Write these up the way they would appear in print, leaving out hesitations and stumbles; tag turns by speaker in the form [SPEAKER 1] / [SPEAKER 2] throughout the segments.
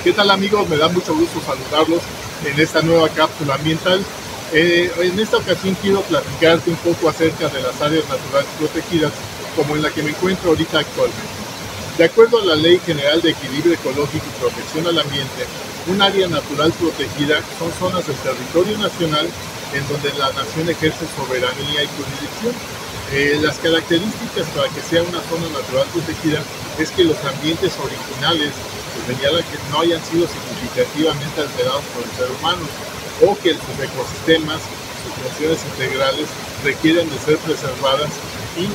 [SPEAKER 1] ¿Qué tal, amigos? Me da mucho gusto saludarlos en esta nueva cápsula ambiental. En esta ocasión quiero platicarte un poco acerca de las áreas naturales protegidas, como en la que me encuentro ahorita actualmente. De acuerdo a la Ley General de Equilibrio Ecológico y Protección al Ambiente, un área natural protegida son zonas del territorio nacional en donde la nación ejerce soberanía y jurisdicción. Las características para que sea una zona natural protegida es que los ambientes originales señala que no hayan sido significativamente alterados por el ser humano o que sus ecosistemas, sus funciones integrales requieren de ser preservadas y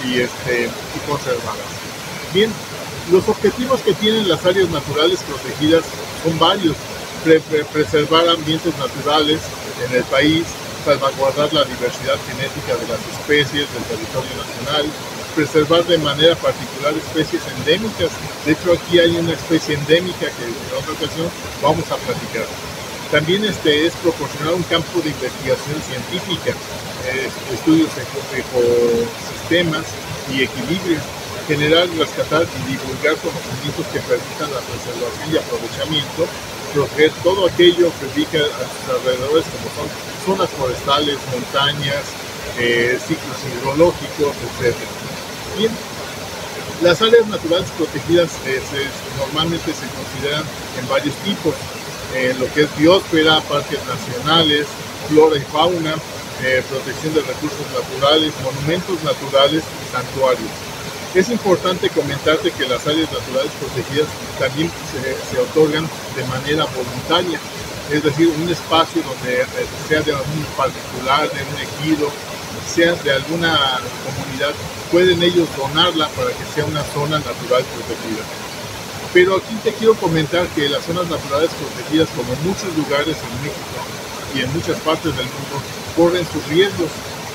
[SPEAKER 1] conservadas. Bien, los objetivos que tienen las áreas naturales protegidas son varios: preservar ambientes naturales en el país, salvaguardar la diversidad genética de las especies del territorio nacional, preservar de manera particular especies endémicas. De hecho, aquí hay una especie endémica que en otra ocasión vamos a platicar. También es proporcionar un campo de investigación científica, estudios de ecosistemas y equilibrio, generar, rescatar y divulgar conocimientos que permitan la preservación y aprovechamiento, proteger todo aquello que ubica a sus alrededores, como son zonas forestales, montañas, ciclos hidrológicos, etc. Bien, las áreas naturales protegidas normalmente se consideran en varios tipos, lo que es biosfera, parques nacionales, flora y fauna, protección de recursos naturales, monumentos naturales y santuarios. Es importante comentarte que las áreas naturales protegidas también se otorgan de manera voluntaria, es decir, un espacio donde sea de un particular, de un ejido, sea de alguna comunidad, pueden ellos donarla para que sea una zona natural protegida. Pero aquí te quiero comentar que las zonas naturales protegidas, como muchos lugares en México y en muchas partes del mundo, corren sus riesgos.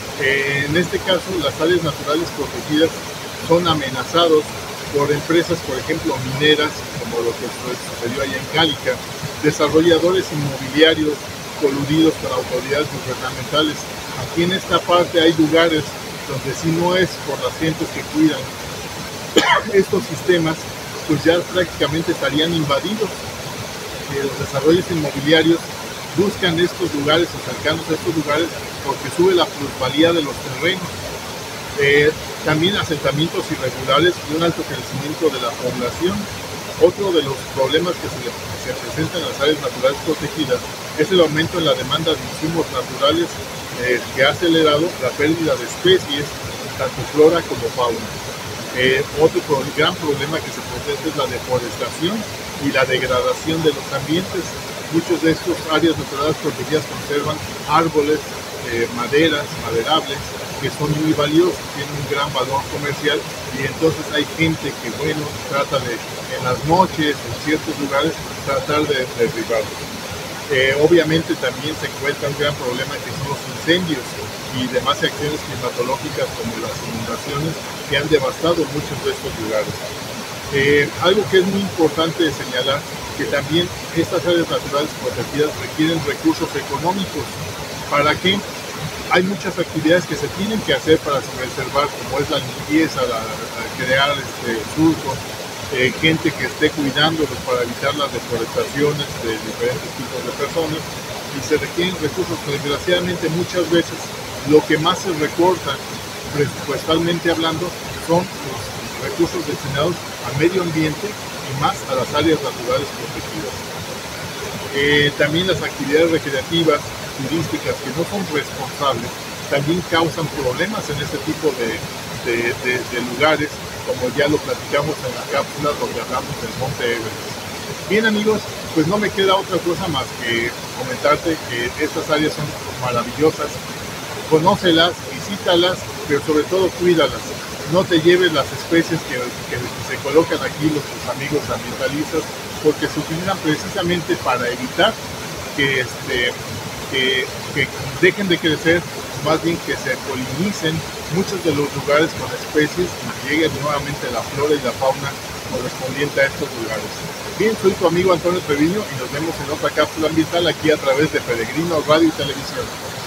[SPEAKER 1] En este caso, las áreas naturales protegidas son amenazados por empresas, por ejemplo, mineras, como lo que sucedió allá en Cálica, desarrolladores inmobiliarios coludidos con autoridades gubernamentales. Aquí en esta parte hay lugares donde si no es por las gentes que cuidan estos sistemas, pues ya prácticamente estarían invadidos. Los desarrollos inmobiliarios buscan estos lugares o cercanos a estos lugares porque sube la plusvalía de los terrenos. También asentamientos irregulares y un alto crecimiento de la población. Otro de los problemas que se presentan en las áreas naturales protegidas es el aumento en la demanda de insumos naturales que ha acelerado la pérdida de especies, tanto flora como fauna. Otro gran problema que se presenta es la deforestación y la degradación de los ambientes. Muchos de estos áreas naturales protegidas conservan árboles, maderas, maderables, que son muy valiosos, tienen un gran valor comercial, y entonces hay gente que, bueno, trata de, en las noches, en ciertos lugares, tratar de derribarlos. Obviamente también se encuentra un gran problema que son los incendios y demás acciones climatológicas como las inundaciones que han devastado muchos de estos lugares. Algo que es muy importante señalar, que también estas áreas naturales protegidas requieren recursos económicos. ¿Para qué? Hay muchas actividades que se tienen que hacer para preservar, como es la limpieza, crear surcos, gente que esté cuidándolos para evitar las deforestaciones de diferentes tipos de personas, y se requieren recursos. Desgraciadamente muchas veces lo que más se recorta presupuestalmente hablando son los recursos destinados al medio ambiente y más a las áreas naturales protegidas. También las actividades recreativas, turísticas, que no son responsables, también causan problemas en este tipo de lugares, como ya lo platicamos en la cápsula donde hablamos del Monte Everest. Bien, amigos, pues no me queda otra cosa más que comentarte que estas áreas son maravillosas. Conócelas, visítalas, pero sobre todo cuídalas. No te lleves las especies que se colocan aquí tus amigos ambientalistas, porque se utilizan precisamente para evitar que dejen de crecer, más bien que se polinicen muchos de los lugares con especies y llegue nuevamente la flora y la fauna correspondiente a estos lugares. Bien, soy tu amigo Antonio Treviño y nos vemos en otra cápsula ambiental aquí a través de Peregrino Radio y Televisión.